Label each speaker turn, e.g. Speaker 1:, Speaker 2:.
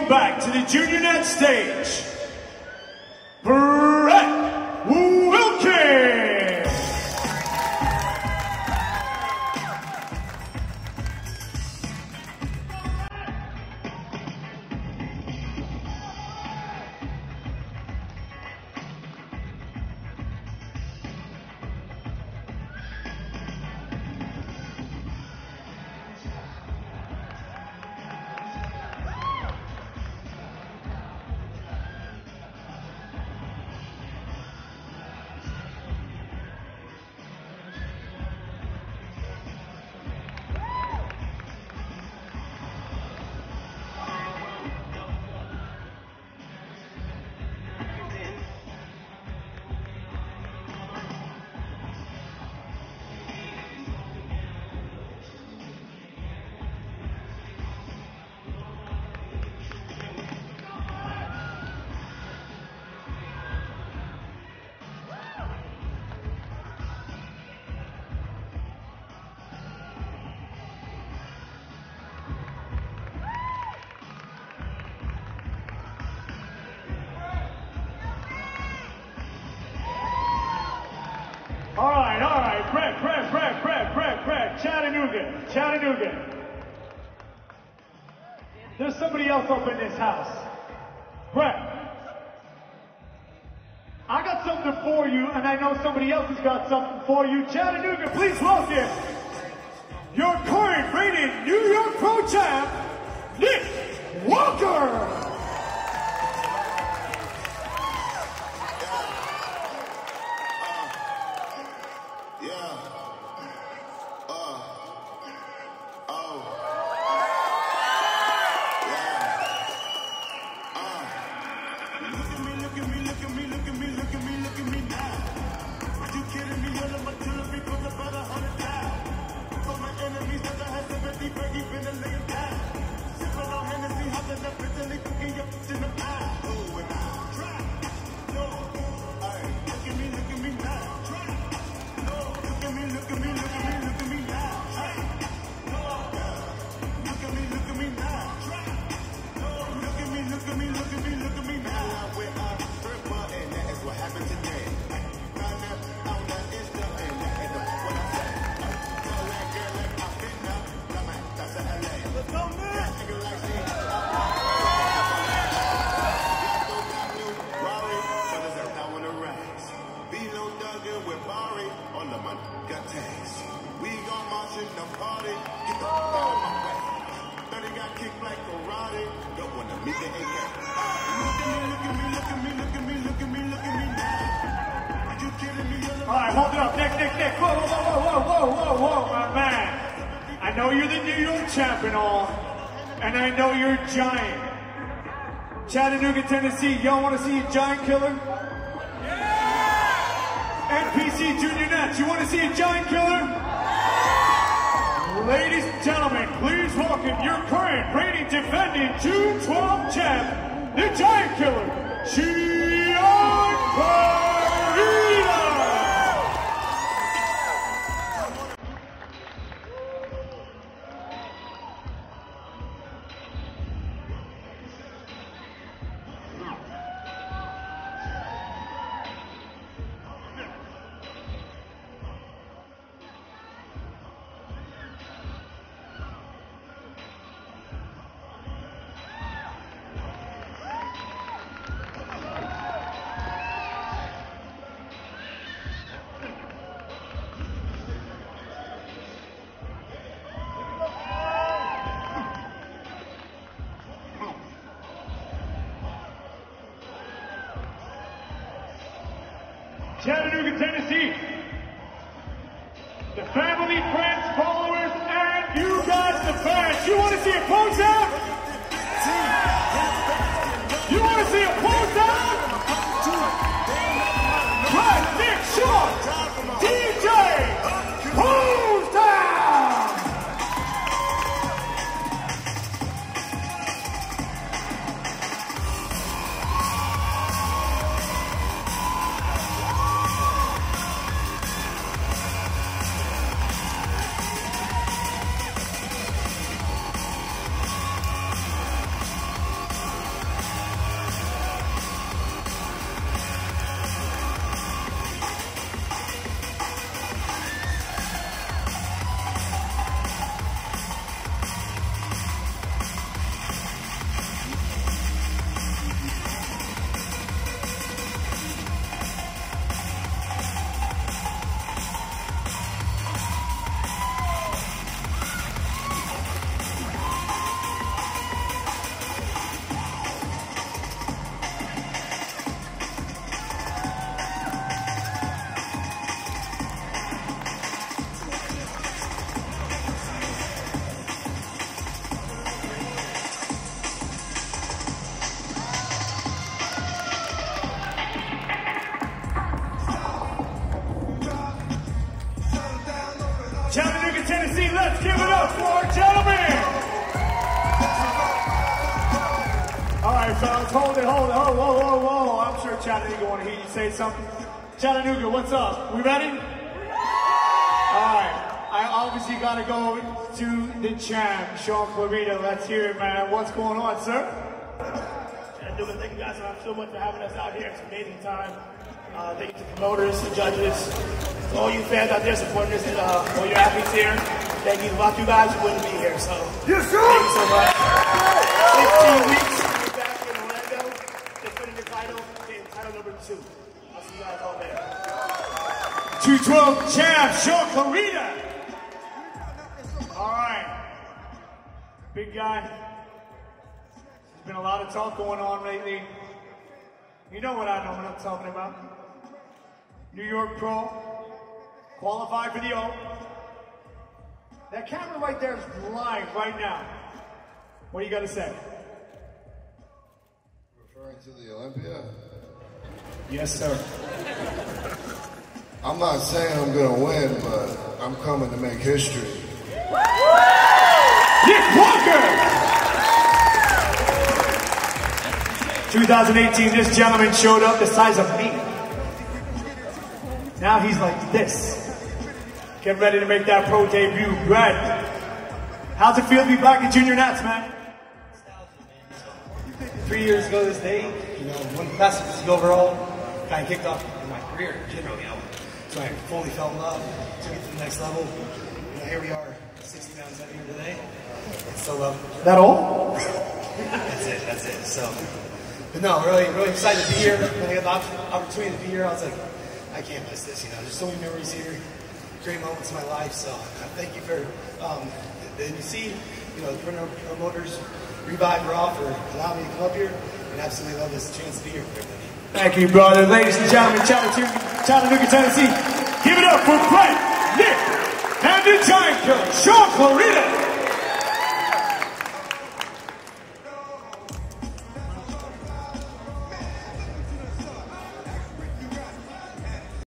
Speaker 1: welcome back to the Junior Net stage, Brett Wilkins. All right, Brett, Chattanooga. There's somebody else up in this house. Brett, I got something for you, and I know somebody else has got something for you. Chattanooga, please welcome your current reigning New York Pro Champ, Nick Walker. Nick, whoa, my man. I know you're the New York champ and all, and I know you're a giant. Chattanooga, Tennessee, y'all want to see a giant killer? Yeah! NPC Junior Nets, you want to see a giant killer? Ladies and gentlemen, please welcome your current reigning defending June 12 champ, the giant killer, Gian Parida! Chattanooga, Tennessee, the family, friends, followers, and you guys, the fans. You want to see a pose out? You want to see a pose out? Brett, Nick, Sean, DJ, pose down! Tennessee. Let's give it up for our gentlemen. All right, fellas, hold it. Whoa. I'm sure Chattanooga want to hear you say something. Chattanooga, what's up? We ready? All right. I obviously got to go to the champ, Shawn Clarida. Let's hear it, man. What's going on, sir?
Speaker 2: Chattanooga, thank you guys so much for having us out here. It's an amazing time. Thank you to promoters, to judges, to all you fans out there supporting us, and all your athletes here. Thank you. Without you guys, you wouldn't be here. So yes, sir. Thank you so much. 16 weeks, we're back in Orlando, defending the title, getting title number 2. I'll see you guys all there.
Speaker 1: 212 champ, Shawn Clarida. All right, big guy. There's been a lot of talk going on lately. You know what I know what I'm talking about. New York Pro, qualified for the O. That camera right there is live right now. What do you got to say?
Speaker 3: Referring to the Olympia?
Speaker 1: Yes, sir.
Speaker 3: I'm not saying I'm going to win, but I'm coming to make history.
Speaker 1: Nick Walker! 2018, this gentleman showed up the size of me. Now he's like this. Get ready to make that pro debut. Brad, how's it feel to be back in Junior Nats, man?
Speaker 4: 3 years ago this day, you know, won the fastest overall, kind of kicked off in my career in general, you know. So I fully fell in love, took it to the next level. You know, here we are, 60 pounds heavier today. It's so
Speaker 1: that all?
Speaker 4: That's it. So, but no, really excited to be here. When I got the opportunity to be here, I was like, I can't miss this, you know. There's so many memories here, great moments in my life. So thank you for the NBC, you know, the promoters, Revive Raw for allowing me to come up here, and absolutely love this chance to be here for everybody.
Speaker 1: Thank you, brother. Ladies and gentlemen, Chattanooga, Tennessee, give it up for Brett, Nick, and the Giant Killer, Shawn Clarida.